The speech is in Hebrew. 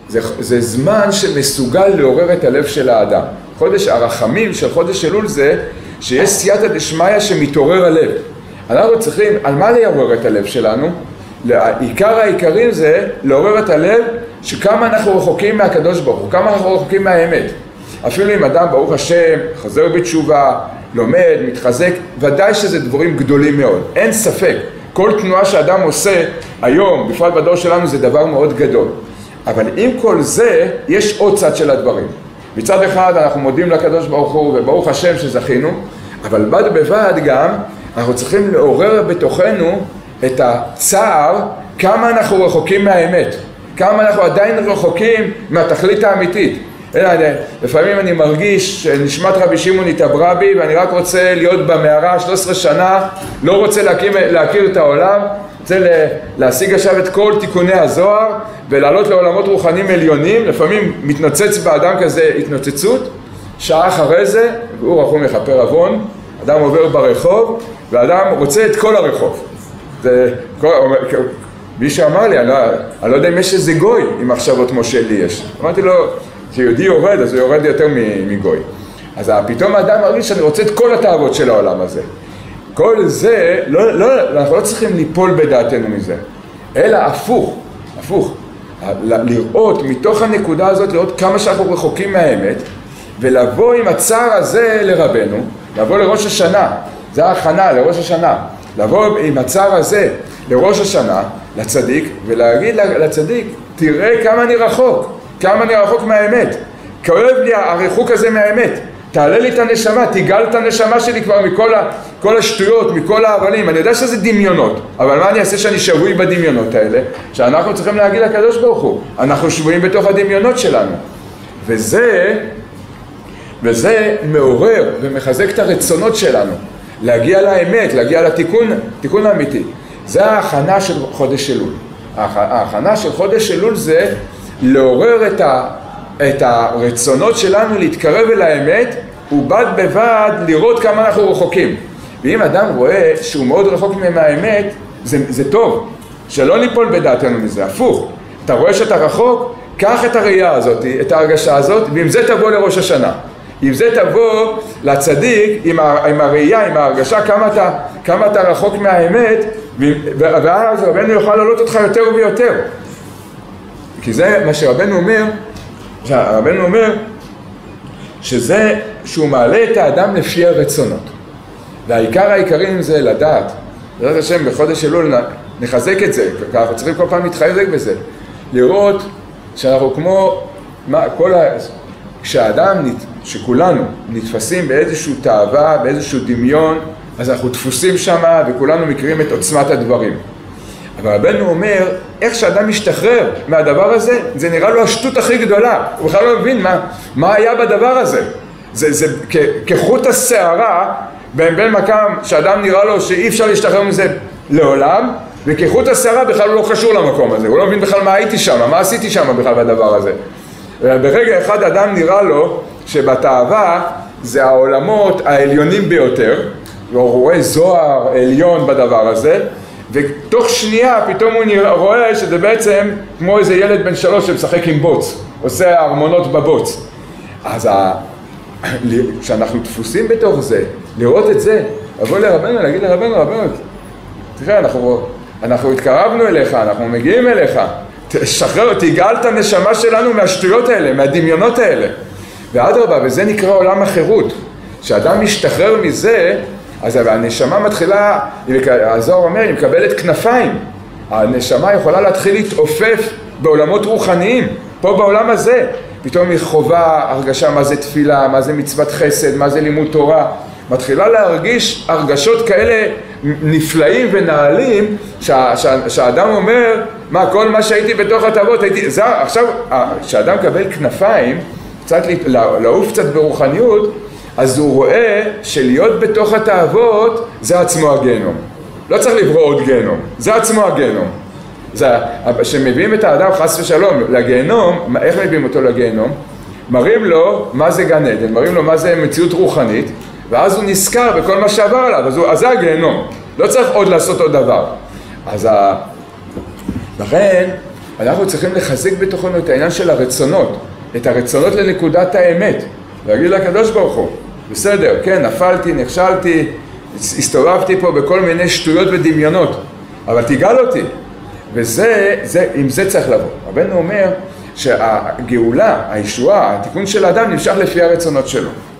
זה זמן שמסוגל לעורר את הלב של האדם. חודש הרחמים של חודש אלול זה שיש סייעתא דשמיא שמתעורר הלב. אנחנו צריכים, על מה לעורר את הלב שלנו? עיקר העיקרים זה לעורר את הלב שכמה אנחנו רחוקים מהקדוש ברוך הוא, כמה אנחנו רחוקים מהאמת. אפילו אם אדם ברוך השם חוזר בתשובה, לומד, מתחזק, ודאי שזה דברים גדולים מאוד, אין ספק. כל תנועה שאדם עושה היום, בפרט בדור שלנו, זה דבר מאוד גדול. אבל עם כל זה, יש עוד צד של הדברים. מצד אחד אנחנו מודים לקדוש ברוך הוא וברוך השם שזכינו, אבל בד בבד גם אנחנו צריכים לעורר בתוכנו את הצער כמה אנחנו רחוקים מהאמת, כמה אנחנו עדיין רחוקים מהתכלית האמיתית. לפעמים אני מרגיש שנשמת רבי שמעון התעברה בי ואני רק רוצה להיות במערה 13 שנה, לא רוצה להכיר את העולם, רוצה להשיג עכשיו את כל תיקוני הזוהר ולעלות לעולמות רוחניים עליונים. לפעמים מתנוצץ באדם כזה התנוצצות, שעה אחרי זה, והוא רחום מכפר עוון, אדם עובר ברחוב ואדם רוצה את כל הרחוב. מישהו אמר לי, אני לא יודע אם יש איזה גוי עם מחשבות כמו שלי יש. אמרתי לו, כשיהודי יורד, אז הוא יורד יותר מגוי. אז פתאום האדם מרגיש שאני רוצה את כל התאוות של העולם הזה. כל זה, אנחנו לא צריכים ליפול בדעתנו מזה, אלא הפוך. לראות מתוך הנקודה הזאת, לראות כמה שאנחנו רחוקים מהאמת, ולבוא עם הצער הזה לרבנו, לבוא לראש השנה, זה ההכנה לראש השנה, לבוא עם הצער הזה לראש השנה, לצדיק, ולהגיד לצדיק, תראה כמה אני רחוק מהאמת, כואב לי הריחוק הזה מהאמת, תעלה לי את הנשמה, תיגל את הנשמה שלי כבר מכל השטויות, מכל ההבלים. אני יודע שזה דמיונות, אבל מה אני אעשה שאני שבוי בדמיונות האלה? שאנחנו צריכים להגיד לקדוש ברוך הוא, אנחנו שבויים בתוך הדמיונות שלנו. וזה מעורר ומחזק את הרצונות שלנו, להגיע לאמת, להגיע לתיקון האמיתי. זה ההכנה של חודש אלול. ההכנה של חודש אלול זה לעורר את הרצונות שלנו להתקרב אל האמת, ובד בבד לראות כמה אנחנו רחוקים. ואם אדם רואה שהוא מאוד רחוק מהאמת, זה טוב, שלא ניפול בדעתנו מזה, הפוך. אתה רואה שאתה רחוק, קח את הראייה הזאת, את ההרגשה הזאת, ועם זה תבוא לראש השנה. עם זה תבוא לצדיק, עם הראייה, עם ההרגשה, כמה אתה רחוק מהאמת, ואז רבנו יוכל לעלות אותך יותר ויותר. כי זה מה שרבנו אומר, הרבנו אומר שזה שהוא מעלה את האדם לפי הרצונות, והעיקר העיקרים זה לדעת, לדעת השם בחודש אלול נחזק את זה, אנחנו צריכים כל פעם להתחזק בזה, לראות שאנחנו כמו כשהאדם, שכולנו נתפסים באיזשהו תאווה, באיזשהו דמיון, אז אנחנו דפוסים שמה וכולנו מכירים את עוצמת הדברים. אבל רבנו אומר, איך שאדם משתחרר מהדבר הזה, זה נראה לו השטות הכי גדולה. הוא בכלל לא מבין מה היה בדבר הזה. זה כחוט השערה, בין מקם שאדם נראה לו שאי אפשר להשתחרר מזה לעולם, וכחוט השערה בכלל הוא לא קשור למקום הזה. הוא לא מבין בכלל מה הייתי שם, מה עשיתי שם בכלל בדבר הזה. ברגע אחד אדם נראה לו שבתאווה זה העולמות העליונים ביותר, והוא רואה זוהר עליון בדבר הזה, ותוך שנייה פתאום הוא רואה שזה בעצם כמו איזה ילד בן 3 שמשחק עם בוץ, עושה ארמונות בבוץ. אז כשאנחנו דפוסים בתוך זה, לראות את זה, לבוא לרבנו, להגיד לרבנו, תראה, אנחנו התקרבנו אליך, אנחנו מגיעים אליך, תשחרר, תגאל את הנשמה שלנו מהשטויות האלה, מהדמיונות האלה. ואדרבה, וזה נקרא עולם החירות. כשאדם משתחרר מזה, אז הנשמה מתחילה, הזוהר אומר, היא מקבלת כנפיים. הנשמה יכולה להתחיל להתעופף בעולמות רוחניים, פה בעולם הזה. פתאום היא חובה הרגשה מה זה תפילה, מה זה מצוות חסד, מה זה לימוד תורה. מתחילה להרגיש הרגשות כאלה נפלאים ונעלים, שהאדם אומר, כל מה שהייתי בתוך התאוות, עכשיו, כשאדם מקבל כנפיים, לעוף קצת ברוחניות, אז הוא רואה שלהיות בתוך התאוות זה עצמו הגיהנום. לא צריך לברוא עוד גיהנום, זה עצמו הגיהנום. כשמביאים את האדם חס ושלום לגיהנום, איך מביאים אותו לגיהנום? מראים לו מה זה גן עדן, מראים לו מה זה מציאות רוחנית, ואז הוא נזכר בכל מה שעבר עליו, אז זה הגיהנום. לא צריך עוד לעשות עוד דבר. אז לכן אנחנו צריכים לחזק בתוכנו את העניין של הרצונות, את הרצונות לנקודת האמת, להגיד לקדוש ברוך הוא, בסדר, כן, נפלתי, נכשלתי, הסתובבתי פה בכל מיני שטויות ודמיונות, אבל תיגל אותי. עם זה צריך לבוא. רבנו אומר שהגאולה, הישועה, התיקון של האדם נמשך לפי הרצונות שלו.